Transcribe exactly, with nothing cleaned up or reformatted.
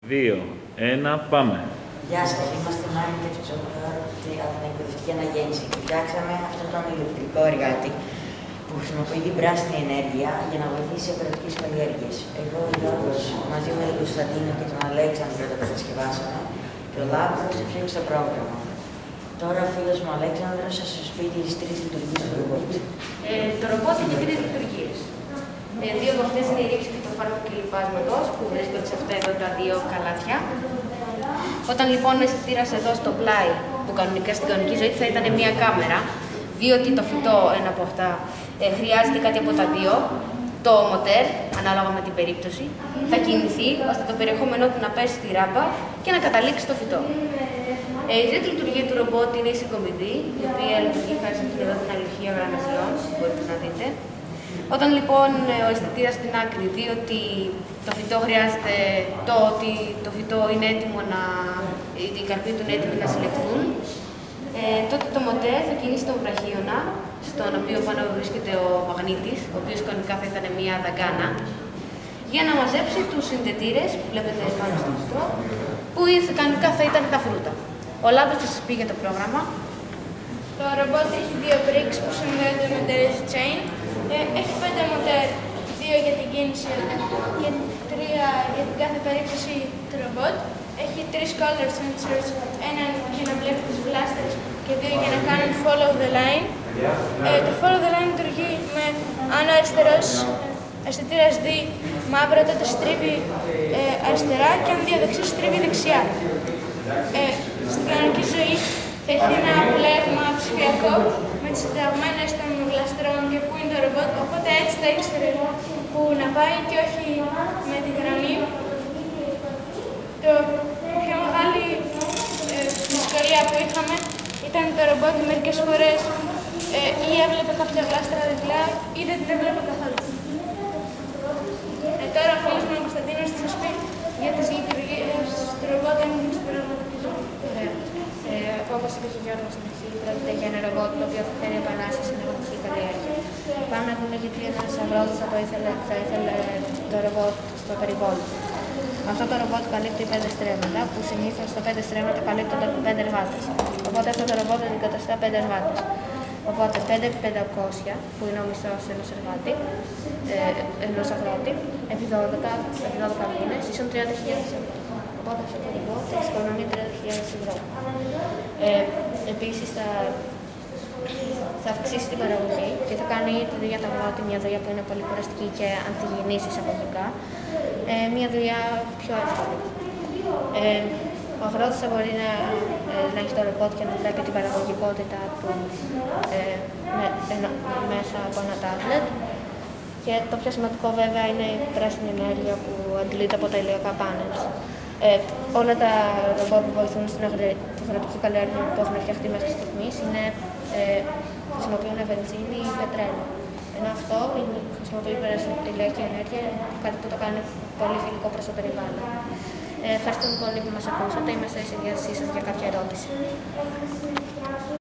δύο, ένα, πάμε. Γεια σας, είμαστε Mindtech Solar από την εκπαιδευτική αναγέννηση και φτιάξαμε αυτόν τον ηλεκτρικό εργάτη που χρησιμοποιεί την πράσινη ενέργεια για να βοηθήσει σε αγροτικές καλλιέργειες. Εγώ, ο Γιώργος, μαζί με τον Κωνσταντίνο και τον Αλέξανδρο το κατασκευάσαμε και ο Λάμπρος φτιάξε το πρόγραμμα. Τώρα ο φίλος μου Αλέξανδρος θα σας πει τις τρεις λειτουργίες του ρομπότ. Ε, το ρομπότ έχει τρεις λειτουργίες. Ε, δύο από αυτές είναι η ρήψη φυτοφάρμακου και λιπάσματος που βρίσκονται σε αυτά εδώ τα δύο καλάθια. Όταν λοιπόν ο αισθητήρας εδώ στο πλάι, που κανονικά στην κανονική ζωή θα ήταν μια κάμερα, διότι το φυτό, ένα από αυτά, ε, χρειάζεται κάτι από τα δύο, το μοτέρ, ανάλογα με την περίπτωση, θα κινηθεί ώστε το περιεχόμενό του να πέσει στη ράμπα και να καταλήξει στο φυτό. Ε, η τρίτη λειτουργία του ρομπότ είναι η συγκομιδή, η οποία λειτουργεί χάρη σε αυτήν εδώ την αλληλουχία γραμμαζιών, μπορείτε να δείτε. Όταν λοιπόν ο αισθητήρας στην άκρη δει ότι το φυτό χρειάζεται το ότι το φυτό είναι έτοιμο να, οι καρποί του είναι έτοιμοι να συλλεχθούν, ε, τότε το μοτέρ θα κινήσει τον βραχίωνα, στον οποίο πάνω βρίσκεται ο μαγνήτης, ο οποίος κανονικά θα ήταν μια δαγκάνα, για να μαζέψει τους συνδετήρες που βλέπετε πάνω στο φυτό, που κανονικά θα ήταν τα φρούτα. Ο Λάμπρος θα σας πει για το πρόγραμμα. Το ρομπότ έχει δύο bricks που συνδέονται με daisy chain. Ε, έχει πέντε μοτέρ, δύο για την κίνηση και τρία για την κάθε περίπτωση του ρομπότ. Έχει τρεις color sensors, έναν για να βλέπει τις βλάστερες και δύο για να κάνουν follow the line. Ε, το follow the line λειτουργεί με αν ο αριστερός αισθητήρας δει μαύρο, τότε στρίβει ε, αριστερά και αν δει δεξί, στρίβει δεξιά. Ε, στην κανονική ζωή θα έχει ένα πλέγμα ψηφιακό με τις συνταγμένες των βλαστερών και πού είναι το ρομπότ, οπότε έτσι θα ήξερε που να πάει και όχι με τη γραμμή. Το πιο μεγάλη ε, δυσκολία που είχαμε ήταν το ρομπότ μερικές φορές ε, ή έβλεπε κάποια βλάστερα διπλά ή δεν την έβλεπε καθόλου. Ε, τώρα ο φίλος μου ο Κωνσταντίνος θα σας πει για τις λειτουργίες του ρομπότ στην πραγματική ζωή. Ε, όπως είπε και ο Γιώργος στην αρχή, πρόκειται για ένα ρομπότ το οποίο θα φέρει επανάσταση στην αγροτική καλλιέργεια. Πάμε να δούμε γιατί ένας αγρότης θα, ήθελε, θα ήθελε το ρομπότ στο περιβόλι. Αυτό το ρομπότ καλύπτει πέντε στρέμματα, που συνήθως τα πέντε στρέμματα καλύπτονται από πέντε εργάτες. Οπότε αυτό το ρομπότ αντικαταστά πέντε εργάτες. Οπότε πέντε επί πεντακόσια, που είναι ο μισθός ενός εργάτη, ε, ενός αγρότη, επί δώδεκα, επί δώδεκα μήνες, ίσον τριάντα χιλιάδες ευρώ. Οπότε αυτό το ρομπότ θα εξοικονομεί τριάντα χιλιάδες ευρώ. Ε, επίσης θα, θα αυξήσει την παραγωγή και θα κάνει τη δουλειά του αγρότη, μια δουλειά που είναι πολύ κουραστική και ανθυγιεινής εισαγωγικά, ε, μια δουλειά πιο εύκολη. Ε, ο αγρότης θα μπορεί να, ε, να έχει το ρομπότ και να βλέπει την παραγωγικότητα του ε, με, με, μέσα από ένα τάμπλετ. Και το πιο σημαντικό βέβαια είναι η πράσινη ενέργεια που αντλείται από τα ηλιακά πάνελ. Ε, όλα τα ρομπότ που βοηθούν στην αγροτική καλλιέργεια που έχουν φτιαχτεί μέχρι στιγμής είναι, ε, χρησιμοποιούν βενζίνη ή πετρέλαιο. Ενώ αυτό χρησιμοποιεί ηλιακή ενέργεια, κάτι που το κάνει πολύ φιλικό προς το περιβάλλον. Ε, ευχαριστούμε πολύ που μας ακούσατε. Είμαστε στη διάθεσή σας για κάποια ερώτηση.